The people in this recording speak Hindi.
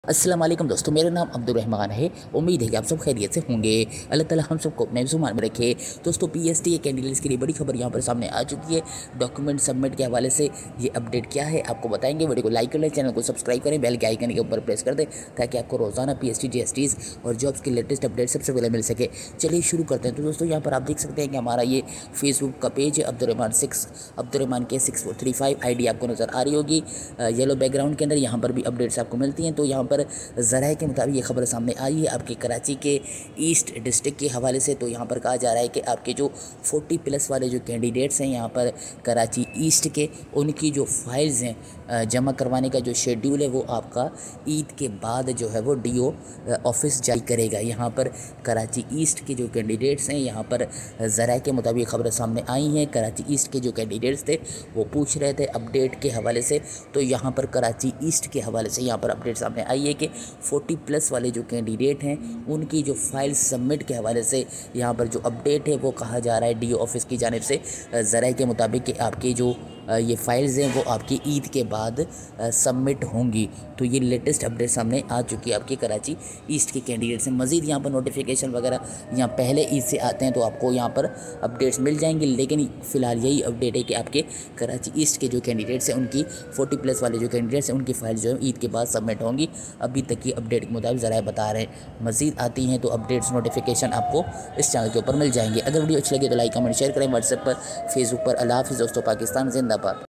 अस्सलाम वालेकुम दोस्तों, मेरा नाम अब्दुल रहमान है। उम्मीद है कि आप सब खैरियत से होंगे। अल्लाह ताला हम सबको अपने जुबान में रखे। दोस्तों, पीएसटी कैंडिडेट्स के लिए बड़ी खबर यहाँ पर सामने आ चुकी है। डॉक्यूमेंट सबमिट के हवाले से ये अपडेट क्या है आपको बताएंगे। वीडियो को लाइक कर लें, चैनल को सब्सक्राइब करें, बेल के आइकन के ऊपर प्रेस कर दें ताकि आपको रोजाना पीएसटी जीएसटीज और जॉब्स की लेटेस्ट अपडेट सबसे पहले मिल सके। चलिए शुरू करते हैं। तो दोस्तों, यहाँ पर आप देख सकते हैं कि हमारा ये फेसबुक का पेज है अब्दुल रहमान के 6435 ID आपको नज़र आ रही होगी येलो बैकग्राउंड के अंदर। यहाँ पर भी अपडेट्स आपको मिलती हैं। तो यहाँ पर ज़रा के मुताबिक ये खबर सामने आई है आपके कराची के ईस्ट डिस्ट्रिक्ट के हवाले से। तो यहाँ पर कहा जा रहा है कि आपके जो 40+ वाले जो कैंडिडेट्स हैं यहाँ पर कराची ईस्ट के, उनकी जो फाइल्स हैं जमा करवाने का जो शेड्यूल है वो आपका ईद के बाद जो है वो DO ऑफिस जारी करेगा। यहाँ पर कराची ईस्ट के जो कैंडिडेट्स हैं यहाँ पर ज़रा के मुताबिक खबरें सामने आई हैं। कराची ईस्ट के जो कैंडिडेट्स थे वो पूछ रहे थे अपडेट के हवाले से। तो यहाँ पर कराची ईस्ट के हवाले से यहाँ पर अपडेट सामने आई है कि 40+ वाले जो कैंडिडेट हैं उनकी जो फाइल सबमिट के हवाले से यहाँ पर जो अपडेट है वो कहा जा रहा है DO ऑफिस की जानिब से ज़रा के मुताबिक कि आपकी जो ये फाइल्स हैं वो आपकी ईद के बाद सबमिट होंगी। तो ये लेटेस्ट अपडेट सामने आ चुकी है आपके कराची ईस्ट के कैंडिडेट से। मज़ीद यहाँ पर नोटिफिकेशन वगैरह यहाँ पहले ईद से आते हैं तो आपको यहाँ पर अपडेट्स मिल जाएंगे, लेकिन फ़िलहाल यही अपडेट है कि आपके कराची ईस्ट के जो कैंडिडेट्स हैं उनकी 40+ वाले जो कैंडिडेट्स हैं उनकी फाइल जो है ईद के बाद सबमिट होंगी। अभी तक की अपडेट के मुताबिक ज़रा बता रहे हैं। मज़ीद आती हैं तो अपडेट्स नोटिफिकेशन आपको इस चैनल के ऊपर मिल जाएंगे। अगर वीडियो अच्छी लगे तो लाइक कमेंट शेयर करें। व्हाट्सएप पर, फेसबुक पर। अल्लाह हाफ़िज़ दोस्तों, पाकिस्तान जिंदाबाद।